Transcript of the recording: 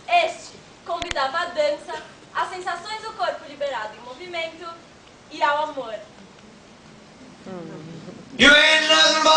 Este convidava à dança, às sensações do corpo liberado em movimento e ao amor. You ain't nothing but